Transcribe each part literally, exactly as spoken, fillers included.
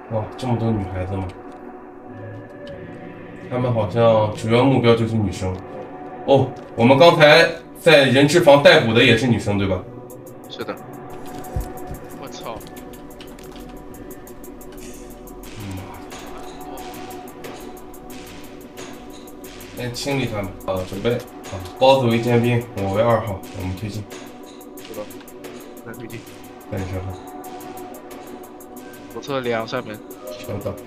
哇，这么多女孩子吗？他们好像主要目标就是女生。哦，我们刚才在人质房逮捕的也是女生，对吧？ 是的。我操！ 先清理他们。啊，准备。啊，包子为尖兵，我为二号，我们推进。 是的。来推进。 在你身后。 左侧两扇门。 收到。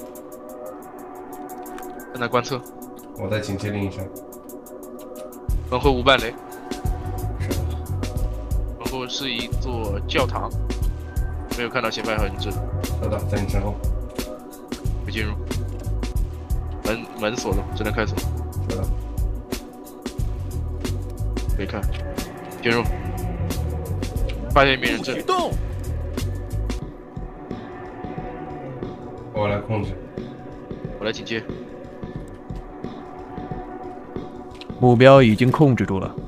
正在观测。 我在警戒另一扇。 门后无伴雷。 是的。 门后是一座教堂，没有看到嫌犯和人质。 收到，在你身后。 没进入。门门锁了，只能开锁。 收到。 可以看。进入。发现一名人质。 举动。 我来控制。 我来警戒。 目标已经控制住了。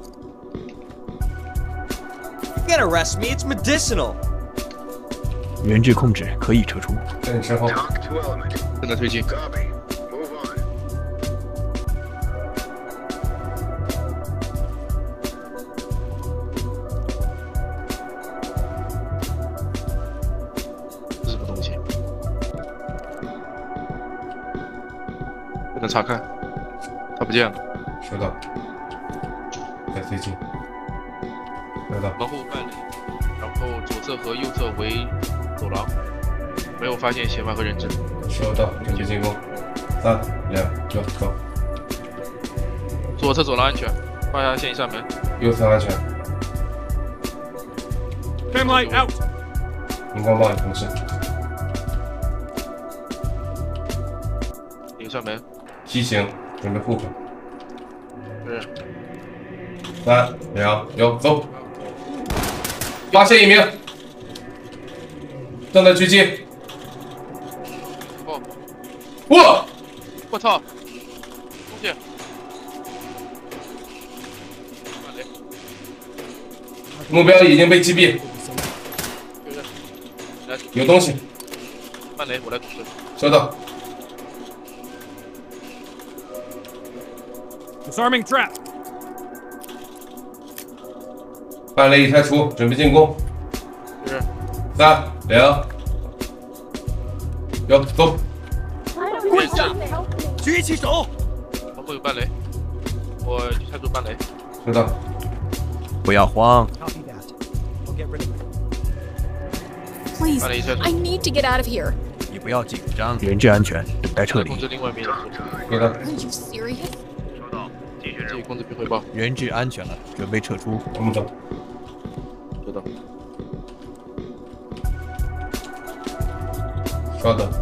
You can't arrest me, it's medicinal. 人质控制，可以撤出。 在你身后。 正在推进。这是什么东西？不能查看。他不见了。 收到。在推进。收到。 门后半里，然后左侧和右侧为走廊，没有发现嫌犯和人质。 收到，准备进攻。三、两、一，走。 左侧走廊安全，发现一扇门。 右侧安全。 Cam light out. 荧光棒已同时。 有一扇门。 梯形，准备护口。 是。 三、两、一，走。发现一名，正在狙击。 哦。 哇！ 我操！东西。 目标已经被击毙。 来， 有东西。 慢雷，我来控制。 收到。 Disarming trap. 范雷已拆除，准备进攻。 是。 三、两、一，走。 人质。 举起手。 门后有半雷，我拆除半雷。 收到。 不要慌。 Copy that. I'll get rid of it. Please, 半雷一拆除。 I need to get out of here. 你不要紧张，人质安全，等待撤离控。制另外一名人质。 收到。 Are you serious? 这一控制并汇报。 人质安全了，准备撤出。 我们走。 收到。 稍等。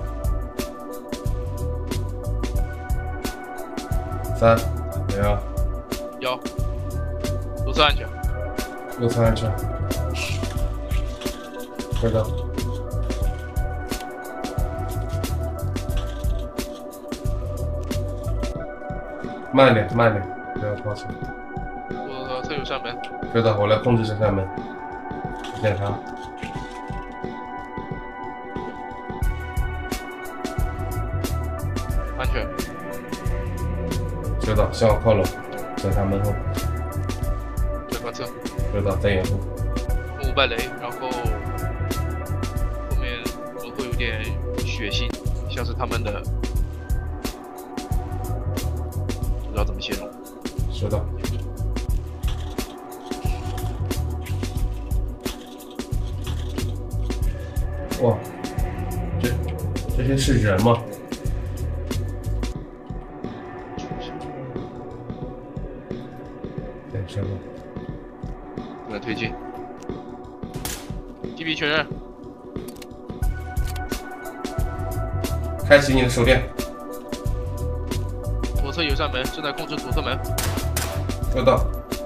三、两、 幺。左侧安全。 右侧安全。收到。慢点，慢点，不要靠近。 左侧有扇门。 收到，我来控制这扇门。检查。 安全。 收到，向我靠拢，检查门后。 在观测。 收到，在掩护。 五败雷，然后后面门后有点血腥，像是他们的，不知道怎么形容。 收到。哇，这这些是人吗？对，身后。 正在推进。击毙确认。 开启你的手电。 左侧有扇门，正在控制左侧门。 收到。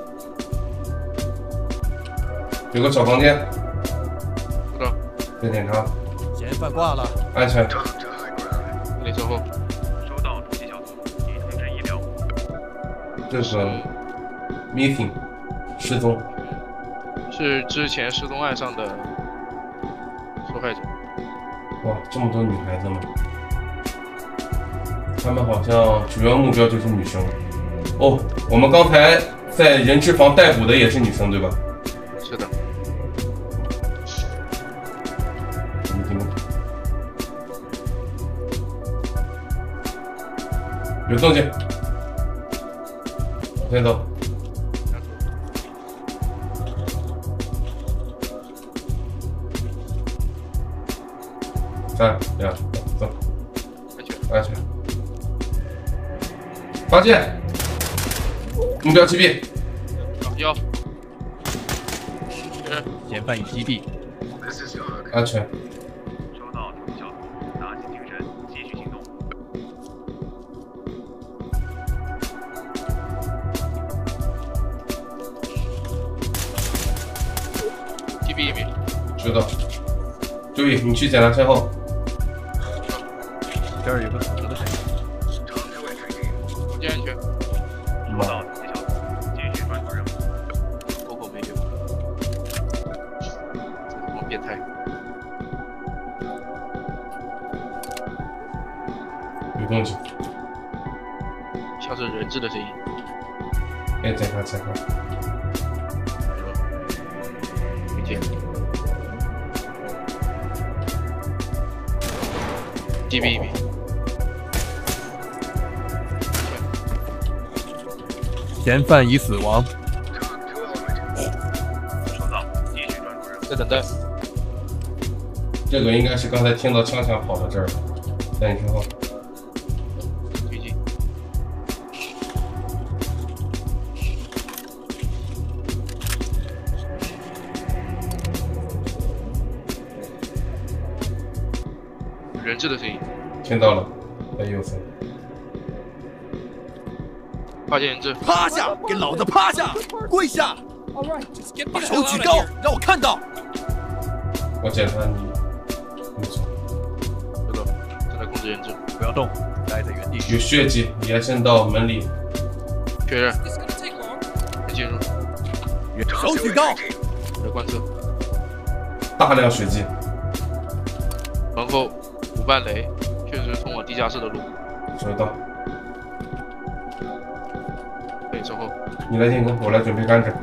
有个小房间。 收到。 在检查。 嫌犯挂了。 安全。 命令身后。 收到，突击小组，已通知医疗。 这是 missing 失踪。 是之前失踪案上的受害者。 哇，这么多女孩子们，她们好像主要目标就是女生。哦，我们刚才在人质房逮捕的也是女生，对吧？ 是的。 我们听不懂。有动静，我先走。三两走， 安全。 安全。发现，目标击毙。 腰。 嫌犯已击毙。 安全。 收到通知小组，打起精神，继续行动。 击毙一名。 知道。注意，你去检查身后。 这儿有个死的谁？ 空间安全。 收到通知小组，继续专注任务。 狗狗没有。这什么变态？ 有动静。 像是人质的声音。 别检查前后。 没见。击毙一名。 嫌犯已死亡。 收到，继续专注任务。 在等待。 这个应该是刚才听到枪响跑到这儿了，在你身后。 推进。人质的声音。 听到了，在右侧。 发现人质。 趴下，给老子趴下，跪下，把手举高，让我看到。 我检查你，没错， 收到，正在控制人质。 不要动，待在原地。 有血迹延伸到门里。 确认。进入。 手举高。 来观测。 大量血迹。 门后五瓣雷，确实通往地下室的路。 收到。 对，身后。 你来进攻，我来准备干着。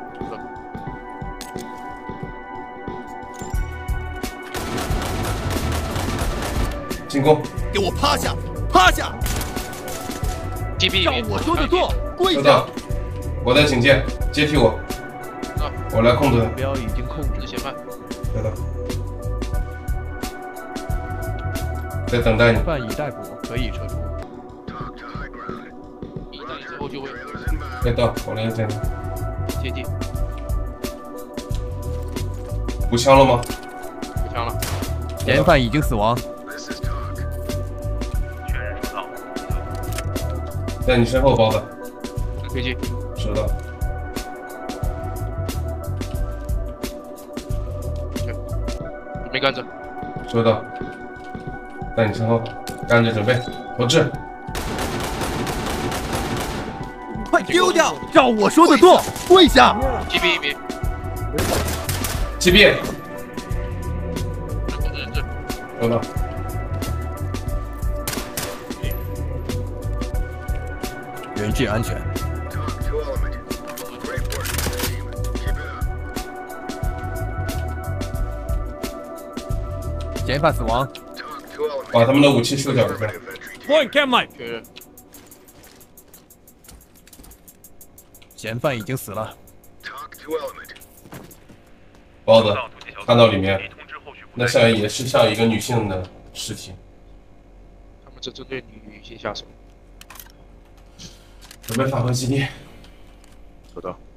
进攻！ 给我趴下，趴下！ 击毙一名。 照我说的做，跪下收到。。我在警戒，接替我。 啊， 我来控制他。 目标已经控制。 嫌犯。 收到。在等待你。 嫌犯已逮捕，可以撤出。 一旦你之后就位。 快到，我来检查。 接近。 补枪了吗？ 补枪了。 嫌犯已经死亡。 确认收到。 在你身后，包子。 推进。 收到。 准备干着。 收到。在你身后，干着准备，投掷。 快丢掉！照我说的做，跪下！ 击毙一名。 击毙。 控制人质。 收到。 人质安全。嫌犯死亡。 把他们的武器收缴一下。 Point cam light. 确认。 嫌犯已经死了。 包子，看到里面， 已通知后续部队那像也是像一个女性的尸体。 他们正针对女性下手。 准备返回基地。 收到。